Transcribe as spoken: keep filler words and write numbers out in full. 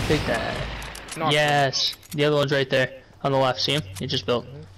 Take that. Knocked Yes. The other one's right there on the left. See him? He just built. him.